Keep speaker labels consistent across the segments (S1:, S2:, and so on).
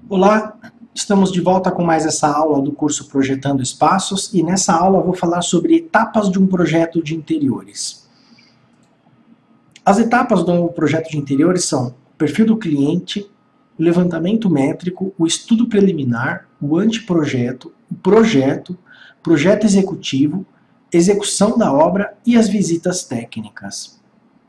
S1: Olá, estamos de volta com mais essa aula do curso Projetando Espaços e nessa aula eu vou falar sobre etapas de um projeto de interiores. As etapas do projeto de interiores são o perfil do cliente, o levantamento métrico, o estudo preliminar, o anteprojeto, o projeto, projeto executivo, execução da obra e as visitas técnicas.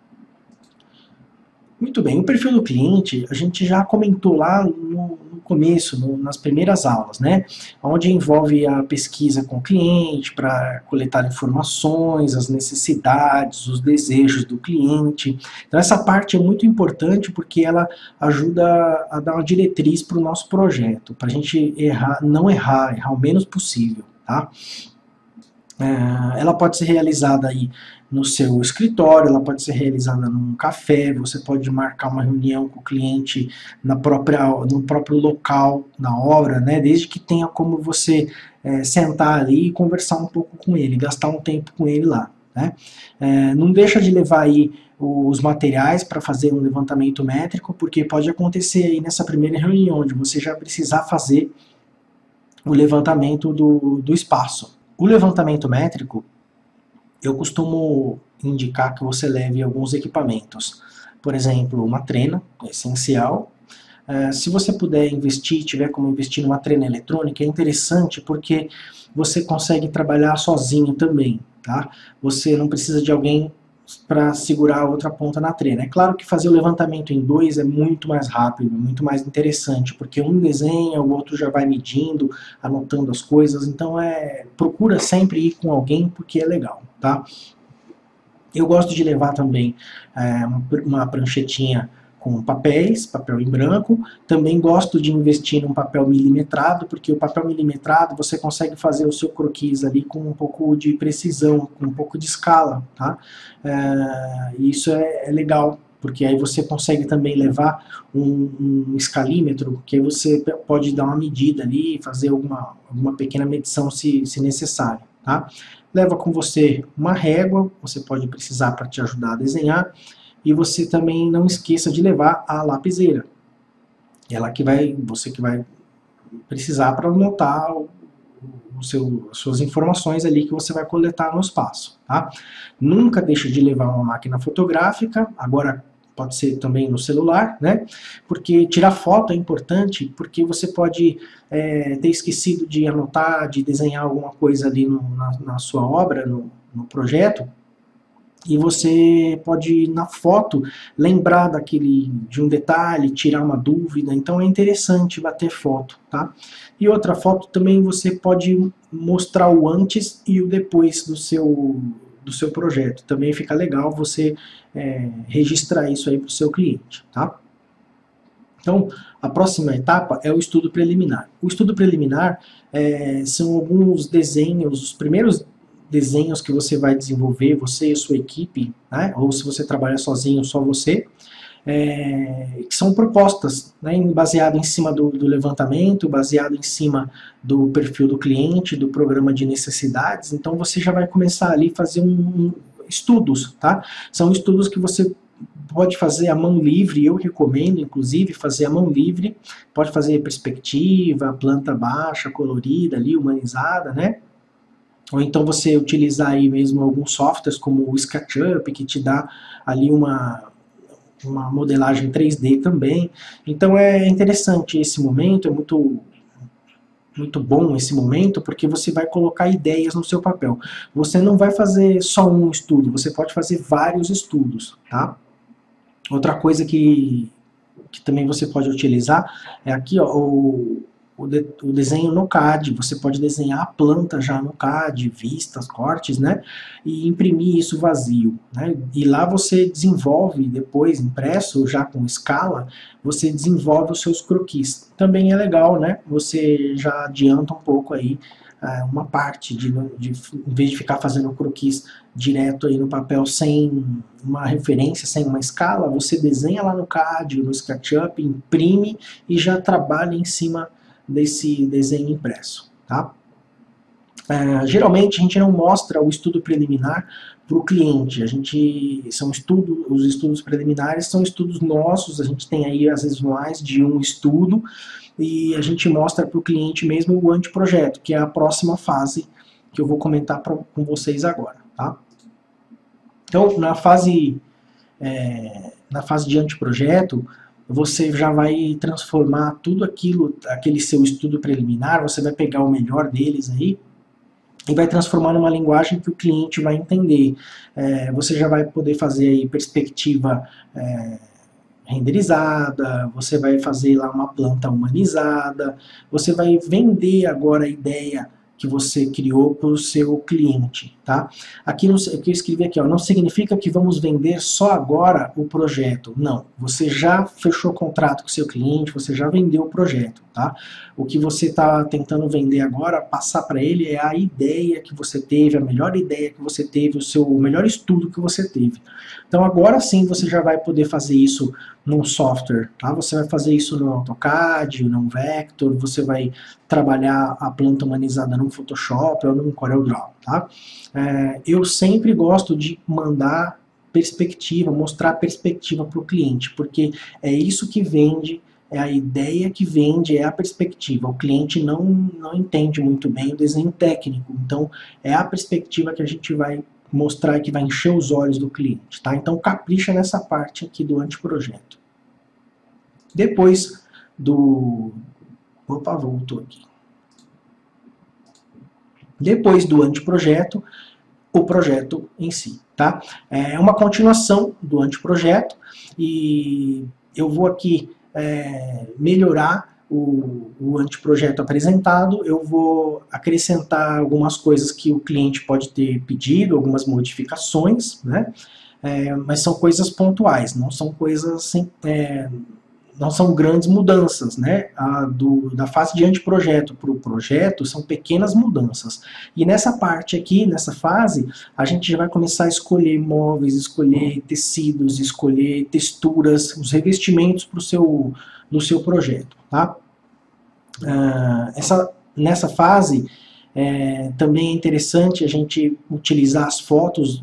S1: Muito bem, o perfil do cliente a gente já comentou lá no começo, nas primeiras aulas, né? Onde envolve a pesquisa com o cliente para coletar informações, as necessidades, os desejos do cliente. Então essa parte é muito importante porque ela ajuda a dar uma diretriz para o nosso projeto, para a gente não errar o menos possível, tá? Ela pode ser realizada aí no seu escritório, ela pode ser realizada num café, você pode marcar uma reunião com o cliente no próprio local, na obra, né? Desde que tenha como você sentar ali e conversar um pouco com ele, gastar um tempo com ele lá. Né? Não deixa de levar aí os materiais para fazer um levantamento métrico, porque pode acontecer aí nessa primeira reunião, onde você já precisar fazer o levantamento do espaço. O levantamento métrico, eu costumo indicar que você leve alguns equipamentos. Por exemplo, uma trena, é essencial. Se você puder investir, tiver como investir numa trena eletrônica, é interessante porque você consegue trabalhar sozinho também. Tá? Você não precisa de alguém para segurar a outra ponta na trena. É claro que fazer o levantamento em dois é muito mais rápido, muito mais interessante, porque um desenha, o outro já vai medindo, anotando as coisas, então procura sempre ir com alguém porque é legal, tá? Eu gosto de levar também uma pranchetinha com papel em branco. Também gosto de investir num papel milimetrado, porque o papel milimetrado você consegue fazer o seu croquis ali com um pouco de precisão, com um pouco de escala, tá? Isso é legal, porque aí você consegue também levar um escalímetro, que aí você pode dar uma medida ali, fazer alguma pequena medição se necessário, tá? Leva com você uma régua, você pode precisar para te ajudar a desenhar, e você também não esqueça de levar a lapiseira. Ela você que vai precisar para anotar as suas informações ali que você vai coletar no espaço. Tá? Nunca deixe de levar uma máquina fotográfica, agora pode ser também no celular, né? Porque tirar foto é importante, porque você pode ter esquecido de anotar, de desenhar alguma coisa ali na sua obra, no projeto, e você pode, na foto, lembrar de um detalhe, tirar uma dúvida, então é interessante bater foto, tá? E outra foto também você pode mostrar o antes e o depois do seu projeto. Também fica legal você registrar isso aí para o seu cliente, tá? Então, a próxima etapa é o estudo preliminar. O estudo preliminar são alguns desenhos, os primeiros desenhos que você vai desenvolver, você e a sua equipe, né? Ou se você trabalha sozinho, só você, que são propostas, né? Baseado em cima do levantamento, baseado em cima do perfil do cliente, do programa de necessidades. Então você já vai começar ali a fazer estudos, tá? São estudos que você pode fazer a mão livre, eu recomendo, inclusive, fazer a mão livre, pode fazer perspectiva, planta baixa, colorida ali, humanizada, né? Ou então você utilizar aí mesmo alguns softwares como o SketchUp, que te dá ali uma modelagem 3D também. Então é interessante esse momento, é muito bom esse momento, porque você vai colocar ideias no seu papel. Você não vai fazer só um estudo, você pode fazer vários estudos, tá? Outra coisa que também você pode utilizar é aqui, ó, o desenho no CAD. Você pode desenhar a planta já no CAD, vistas, cortes, né? E imprimir isso vazio, né? E lá você desenvolve depois, impresso já com escala, você desenvolve os seus croquis. Também é legal, né? Você já adianta um pouco aí uma parte em vez de ficar fazendo croquis direto aí no papel sem uma referência, sem uma escala, você desenha lá no CAD, no SketchUp, imprime e já trabalha em cima desse desenho impresso, tá? Geralmente a gente não mostra o estudo preliminar para o cliente. Os estudos preliminares são estudos nossos, a gente tem aí às vezes mais de um estudo, e a gente mostra para o cliente mesmo o anteprojeto, que é a próxima fase que eu vou comentar com vocês agora. Tá? Então, na fase de anteprojeto, você já vai transformar tudo aquele seu estudo preliminar, você vai pegar o melhor deles aí, e vai transformar numa linguagem que o cliente vai entender. Você já vai poder fazer aí perspectiva renderizada, você vai fazer lá uma planta humanizada, você vai vender agora a ideia que você criou para o seu cliente, tá? Aqui o que eu escrevi aqui, ó, não significa que vamos vender só agora o projeto. Não, você já fechou contrato com o seu cliente, você já vendeu o projeto, tá? O que você está tentando vender agora, passar para ele é a ideia que você teve, a melhor ideia que você teve, o melhor estudo que você teve. Então agora sim você já vai poder fazer isso num software, tá? Você vai fazer isso no AutoCAD, no Vector, você vai trabalhar a planta humanizada no Photoshop ou no CorelDRAW, tá? Eu sempre gosto de mandar perspectiva, mostrar perspectiva para o cliente, porque é isso que vende, é a ideia que vende, é a perspectiva. O cliente não entende muito bem o desenho técnico, então é a perspectiva que a gente vai mostrar, que vai encher os olhos do cliente, tá? Então capricha nessa parte aqui do anteprojeto. Depois do... Opa, voltou aqui. Depois do anteprojeto, o projeto em si, tá? É uma continuação do anteprojeto e eu vou aqui melhorar o anteprojeto apresentado, eu vou acrescentar algumas coisas que o cliente pode ter pedido, algumas modificações, né? Mas são coisas pontuais, não são coisas não são grandes mudanças, né? Da fase de anteprojeto para o projeto são pequenas mudanças. E nessa parte aqui, nessa fase, a gente já vai começar a escolher móveis, escolher tecidos, escolher texturas, os revestimentos do seu projeto, tá? Nessa fase, também é interessante a gente utilizar as fotos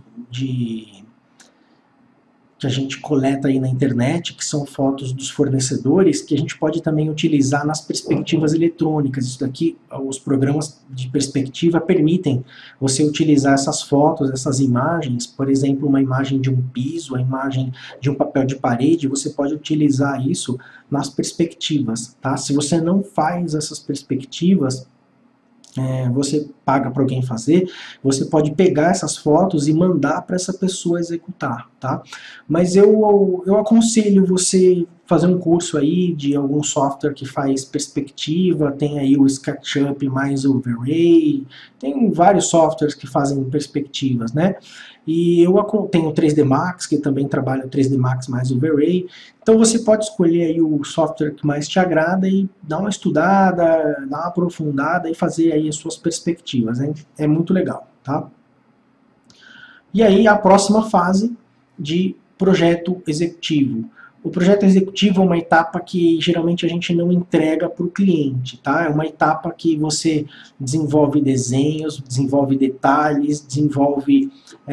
S1: que a gente coleta aí na internet, que são fotos dos fornecedores, que a gente pode também utilizar nas perspectivas eletrônicas. Isso daqui, os programas de perspectiva permitem você utilizar essas fotos, essas imagens, por exemplo, uma imagem de um piso, a imagem de um papel de parede, você pode utilizar isso nas perspectivas, tá? Se você não faz essas perspectivas, você paga para alguém fazer, você pode pegar essas fotos e mandar para essa pessoa executar, tá? Mas eu aconselho você fazer um curso aí de algum software que faz perspectiva, tem aí o SketchUp mais o V-Ray, tem vários softwares que fazem perspectivas, né? E eu tenho o 3D Max, que também trabalha o 3D Max mais o V-Ray. Então você pode escolher aí o software que mais te agrada e dar uma estudada, dar uma aprofundada e fazer aí as suas perspectivas. É muito legal, tá? E aí a próxima fase de projeto executivo. O projeto executivo é uma etapa que geralmente a gente não entrega para o cliente, tá? É uma etapa que você desenvolve desenhos, desenvolve detalhes, desenvolve,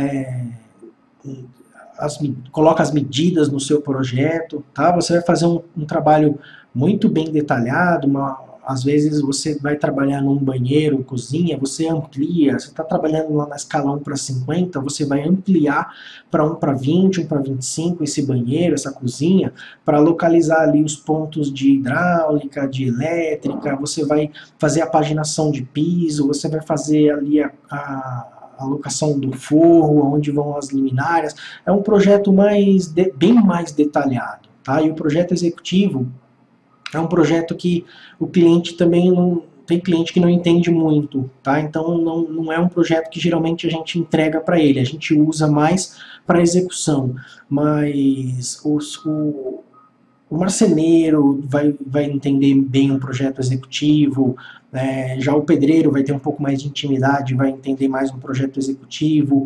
S1: coloca as medidas no seu projeto, tá? Você vai fazer um trabalho muito bem detalhado, às vezes você vai trabalhar num banheiro, cozinha, você amplia, você está trabalhando lá na escala 1:50, você vai ampliar para 1:20, 1:25 esse banheiro, essa cozinha, para localizar ali os pontos de hidráulica, de elétrica, você vai fazer a paginação de piso, você vai fazer ali a alocação do forro, onde vão as luminárias. É um projeto bem mais detalhado, tá? E o projeto executivo é um projeto que o cliente também não... Tem cliente que não entende muito, tá? Então não é um projeto que geralmente a gente entrega para ele, a gente usa mais para execução, mas o marceneiro vai entender bem um projeto executivo, já o pedreiro vai ter um pouco mais de intimidade, vai entender mais um projeto executivo,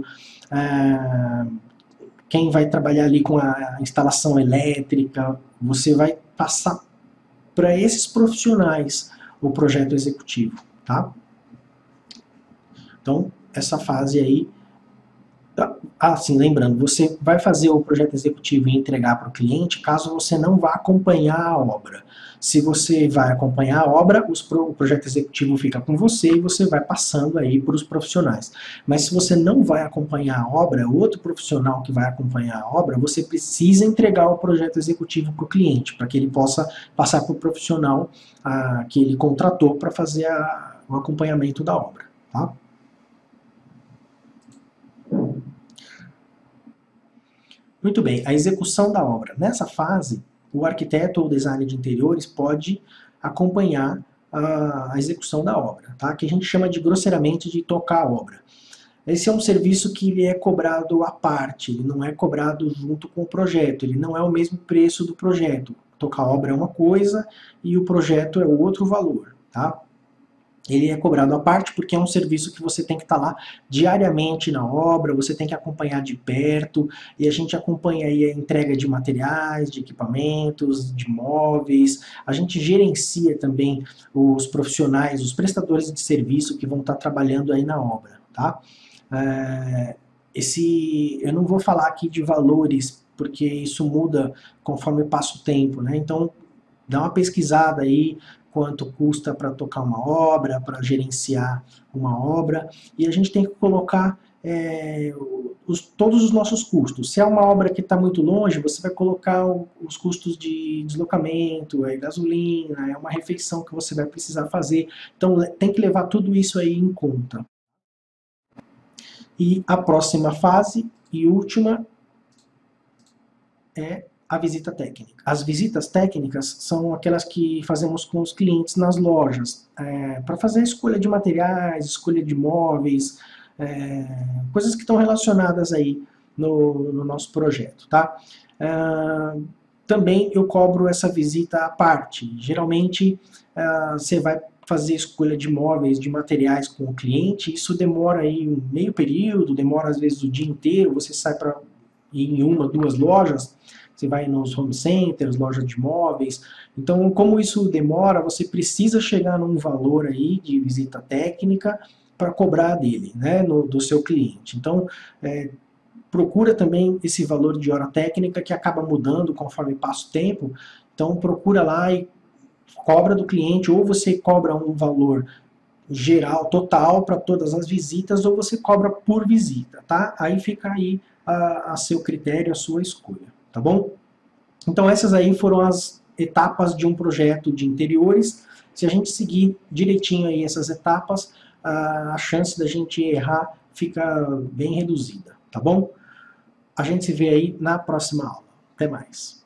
S1: quem vai trabalhar ali com a instalação elétrica, você vai passar para esses profissionais o projeto executivo, tá? Então, essa fase aí, assim, lembrando, você vai fazer o projeto executivo e entregar para o cliente caso você não vá acompanhar a obra. Se você vai acompanhar a obra, o projeto executivo fica com você e você vai passando aí para os profissionais. Mas se você não vai acompanhar a obra, outro profissional que vai acompanhar a obra, você precisa entregar o projeto executivo para o cliente, para que ele possa passar para o profissional que ele contratou para fazer o acompanhamento da obra. Tá? Muito bem, a execução da obra. Nessa fase, o arquiteto ou designer de interiores pode acompanhar a execução da obra, tá? Que a gente chama de grosseiramente de tocar a obra. Esse é um serviço que ele é cobrado à parte, ele não é cobrado junto com o projeto, ele não é o mesmo preço do projeto. Tocar a obra é uma coisa e o projeto é outro valor, tá? Ele é cobrado à parte porque é um serviço que você tem que estar lá diariamente na obra, você tem que acompanhar de perto, e a gente acompanha aí a entrega de materiais, de equipamentos, de móveis, a gente gerencia também os profissionais, os prestadores de serviço que vão estar trabalhando aí na obra, tá? Eu não vou falar aqui de valores, porque isso muda conforme passa o tempo, né? Então, dá uma pesquisada aí, quanto custa para tocar uma obra, para gerenciar uma obra, e a gente tem que colocar todos os nossos custos. Se é uma obra que está muito longe, você vai colocar os custos de deslocamento, gasolina, é uma refeição que você vai precisar fazer. Então tem que levar tudo isso aí em conta. E a próxima fase e última é a visita técnica. As visitas técnicas são aquelas que fazemos com os clientes nas lojas, para fazer a escolha de materiais, escolha de móveis, coisas que estão relacionadas aí no nosso projeto, tá? Também eu cobro essa visita à parte. Geralmente você vai fazer escolha de móveis, de materiais com o cliente, isso demora aí um meio período, demora às vezes o dia inteiro, você sai para ir em uma, duas lojas, você vai nos home centers, lojas de móveis. Então, como isso demora, você precisa chegar num valor aí de visita técnica para cobrar dele, né, do seu cliente. Então, procura também esse valor de hora técnica que acaba mudando conforme passa o tempo. Então, procura lá e cobra do cliente, ou você cobra um valor geral, total, para todas as visitas, ou você cobra por visita, tá? Aí fica aí a seu critério, a sua escolha, tá bom? Então essas aí foram as etapas de um projeto de interiores. Se a gente seguir direitinho aí essas etapas, a chance da gente errar fica bem reduzida, tá bom? A gente se vê aí na próxima aula. Até mais.